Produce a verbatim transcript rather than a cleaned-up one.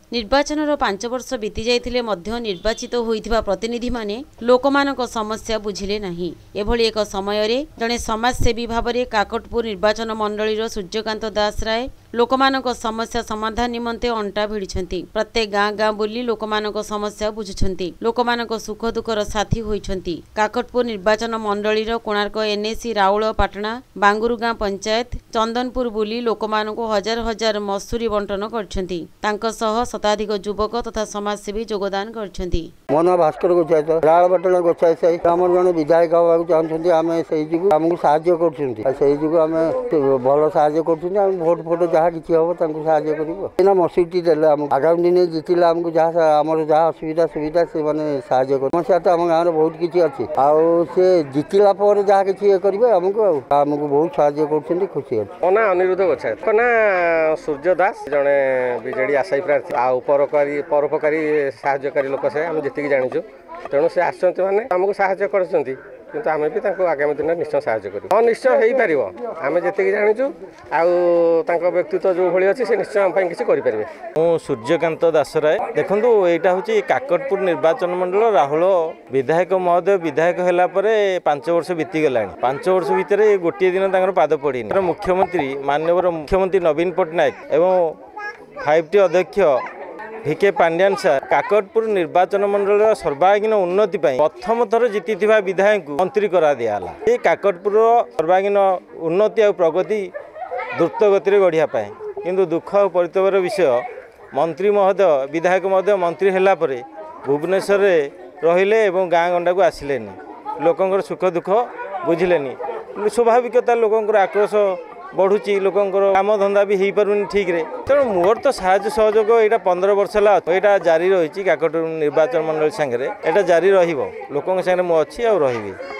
निर्वाचन पांच वर्ष बीती जाइथिले मध्य निर्वाचित होइथिबा प्रतिनिधि माने लोकमानक समस्या बुझिले नाही। एभली एक समय रे जने समाजसेवी भावरे काकटपुर निर्वाचन मंडलीर सूर्यकांत दास राय लोकमानक समस्या समाधान निमंते अंटा भिड़िछंती। प्रत्येक गाँ गाँ बुली लोकमानक समस्या बुझुछंती, लोकमानक सुख दुखर साथी होइछंती। काकटपुर निर्वाचन मंडलीर कोणार्क एनएसी राउल पाटना बांगुरु गाँ पंचायत चंदनपुर बुली लोकमानक हजार हजार मसूरी बंटन करछंती। तांका सह शताधिक युवक तथा समाजसेवी योगदान करछंती। मन भास्कर गोचायत राळपाटना गोचायत आमर जने विधायक होबाक चाहछंती। आमे सेही जुगु हमकु सहाय्य करछंती। सेही जुगु आमे भलो सहाय्य करछंती। हम वोट फोटो जहाँ किसी हम तांको सहाय्य करिवो। एना मसीटी देले हम आगामी दिन जितिले हमकु जहाँ हमर जहाँ असुविधा सुविधा से माने सहाय्य कर समस्या तो हम गाँव रे बहुत किछि अछि। आउ से जितिला पर जहाँ किछि करिवे हमकु हमकु बहुत सहाय्य करछंती। खुशी अछि। ओना अनिरुद्ध गोचायत कोना सूर्य दास जने बीजेडी आशायी प्रार्थी आ उपरकारी परोपकारी सहाय्यकारी लोक से हम जति जानिछु। तेणु से आसछंती माने हमकु सहाय्य करछंती। किंतु आमे भी तांको आगामी दिन निश्चय सहाय्य करू। हां निश्चय हेई परिवो। आमे जति जानिछु आ तांको व्यक्तित्व जो भली अछि से निश्चय हम पई किछि करि परिबे। मु सूर्यकांत दास राय देखंतु एटा होची काकटपुर निर्वाचन मंडल राहुल विधायक महोदय विधायक होला परे पांच वर्ष बीती गलानी। पांच वर्ष भितरे गोटे दिन तांकर पाद पड़िनी। मुख्यमंत्री माननीय मुख्यमंत्री नवीन पटनायक एवं फाइव टी अध्यक्ष भिके पांड्यान सर काकटपुर निर्वाचन मंडल सर्वांगीन उन्नति प्रथम थर जीति विधायक मंत्री करा दियाला। ये काकटपुर सर्वांगीन उन्नति और प्रगति द्रुत गति गढ़िया किंतु दुख और परितवर विषय मंत्री महोदय विधायक महोदय मंत्री होला परे भुवनेश्वर रहिले एवं गाँ गंडा को आसिलेनी। लोकंकर सुख दुख बुझिलेनी। स्वाभाविकता लोकंकर आक्रोश बढ़ुची। लोकंकर काम धंदा भी हो पारुनी ठीक रे। तेणु मोर तो साहाय्य सहयोग यहाँ पंद्रह वर्ष है यहाँ जारी रही काकटपुर निर्वाचन मंडल सांगे। यहाँ जारी रही लोकों सांगे मु अच्छी आ रही।